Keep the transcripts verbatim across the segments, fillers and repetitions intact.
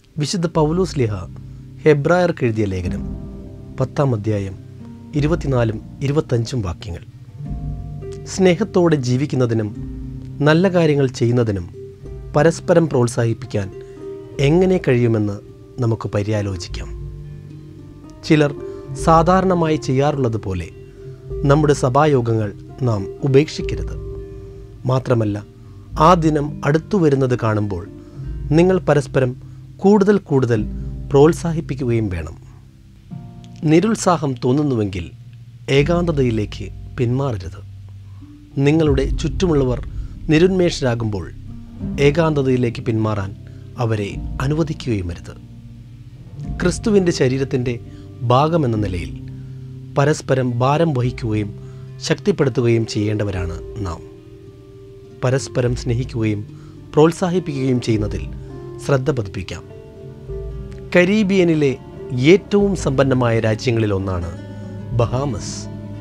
വിശുദ്ധ പൗലോസ് ശ്ലീഹ ഹെബ്രായർക്ക് എഴുതിയ ലേഖനം പത്താം അധ്യായം ഇരുപത്തിനാലും ഇരുപത്തഞ്ചും വാക്യങ്ങൾ. സ്നേഹത്തോടെ ജീവിക്കുന്നതിനും നല്ല കാര്യങ്ങൾ ചെയ്യുന്നതിനും പരസ്പരം പ്രോത്സാഹിപ്പിക്കാൻ എങ്ങനെ കഴിയുമെന്ന് നമുക്ക് പര്യാലോചിക്കാം. ചിലർ സാധാരണമായി ചെയ്യാറുള്ളത് പോലെ നമ്മുടെ സഭായോഗങ്ങൾ നാം ഉപേക്ഷിക്കരുത്. മാത്രമല്ല, ആ ദിനം അടുത്തു വരുന്നത് കാണുമ്പോൾ നിങ്ങൾ പരസ്പരം കൂടുതൽ കൂടുതൽ പ്രോത്സാഹിപ്പിക്കുകയും വേണം. നിരുത്സാഹം തോന്നുന്നുവെങ്കിൽ ഏകാന്തതയിലേക്ക് പിന്മാറരുത്. നിങ്ങളുടെ ചുറ്റുമുള്ളവർ നിരുന്മേഷരാകുമ്പോൾ ഏകാന്തതയിലേക്ക് പിന്മാറാൻ അവരെ അനുവദിക്കുകയുമരുത്. ക്രിസ്തുവിൻ്റെ ശരീരത്തിൻ്റെ ഭാഗമെന്ന നിലയിൽ പരസ്പരം ഭാരം വഹിക്കുകയും ശക്തിപ്പെടുത്തുകയും ചെയ്യേണ്ടവരാണ് നാം. പരസ്പരം സ്നേഹിക്കുകയും പ്രോത്സാഹിപ്പിക്കുകയും ചെയ്യുന്നതിൽ ശ്രദ്ധ പതിപ്പിക്കാം. കരീബിയനിലെ ഏറ്റവും സമ്പന്നമായ രാജ്യങ്ങളിലൊന്നാണ് ബഹാമസ്.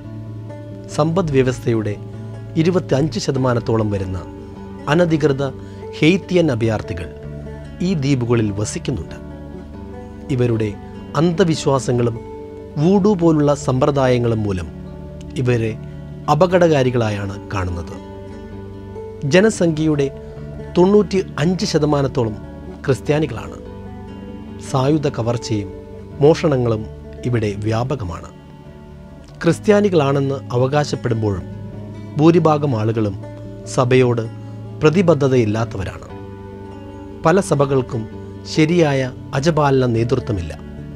സമ്പദ് വ്യവസ്ഥയുടെ ഇരുപത്തി അഞ്ച് ശതമാനത്തോളം വരുന്ന അനധികൃത ഹെയ്ത്തിയൻ അഭയാർത്ഥികൾ ഈ ദ്വീപുകളിൽ വസിക്കുന്നുണ്ട്. ഇവരുടെ അന്ധവിശ്വാസങ്ങളും വൂഡു പോലുള്ള സമ്പ്രദായങ്ങളും മൂലം ഇവരെ അപകടകാരികളായാണ് കാണുന്നത്. ജനസംഖ്യയുടെ തൊണ്ണൂറ്റി അഞ്ച് ശതമാനത്തോളം ക്രിസ്ത്യാനികളാണ്. സായുധ കവർച്ചയും മോഷണങ്ങളും ഇവിടെ വ്യാപകമാണ്. ക്രിസ്ത്യാനികളാണെന്ന് അവകാശപ്പെടുമ്പോഴും ഭൂരിഭാഗം ആളുകളും സഭയോട് പ്രതിബദ്ധതയില്ലാത്തവരാണ്. പല സഭകൾക്കും ശരിയായ അജപാലന നേതൃത്വമില്ല.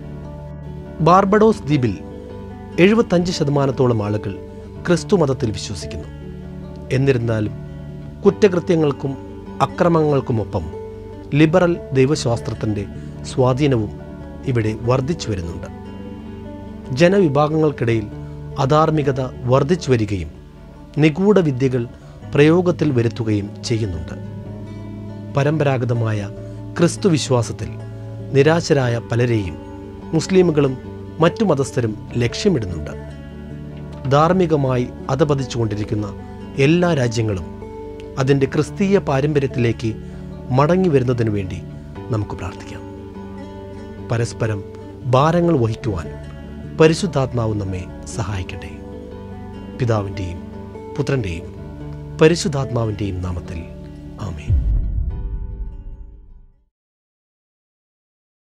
ബാർബഡോസ് ദ്വീപിൽ എഴുപത്തഞ്ച് ശതമാനത്തോളം ആളുകൾ ക്രിസ്തു മതത്തിൽ വിശ്വസിക്കുന്നു. എന്നിരുന്നാലും കുറ്റകൃത്യങ്ങൾക്കും അക്രമങ്ങൾക്കുമൊപ്പം ലിബറൽ ദൈവശാസ്ത്രത്തിൻ്റെ സ്വാധീനവും ഇവിടെ വർദ്ധിച്ചു വരുന്നുണ്ട്. ജനവിഭാഗങ്ങൾക്കിടയിൽ അധാർമികത വർദ്ധിച്ചു വരികയും നിഗൂഢ വിദ്യകൾ പ്രയോഗത്തിൽ വരുത്തുകയും ചെയ്യുന്നുണ്ട്. പരമ്പരാഗതമായ ക്രിസ്തു വിശ്വാസത്തിൽ നിരാശരായ പലരെയും മുസ്ലിമുകളും മറ്റു മതസ്ഥരും ലക്ഷ്യമിടുന്നുണ്ട്. ധാർമ്മികമായി അധപതിച്ചുകൊണ്ടിരിക്കുന്ന എല്ലാ രാജ്യങ്ങളും അതിൻ്റെ ക്രിസ്തീയ പാരമ്പര്യത്തിലേക്ക് മടങ്ങി വരുന്നതിനു വേണ്ടി നമുക്ക് പ്രാർത്ഥിക്കാം. പരസ്പരം ഭാരങ്ങൾ വഹിക്കുവാൻ പരിശുദ്ധാത്മാവ് നമ്മെ സഹായിക്കട്ടെ. പിതാവിൻ്റെയും പുത്രൻ്റെയും പരിശുദ്ധാത്മാവിൻ്റെയും നാമത്തിൽ ആമേൻ.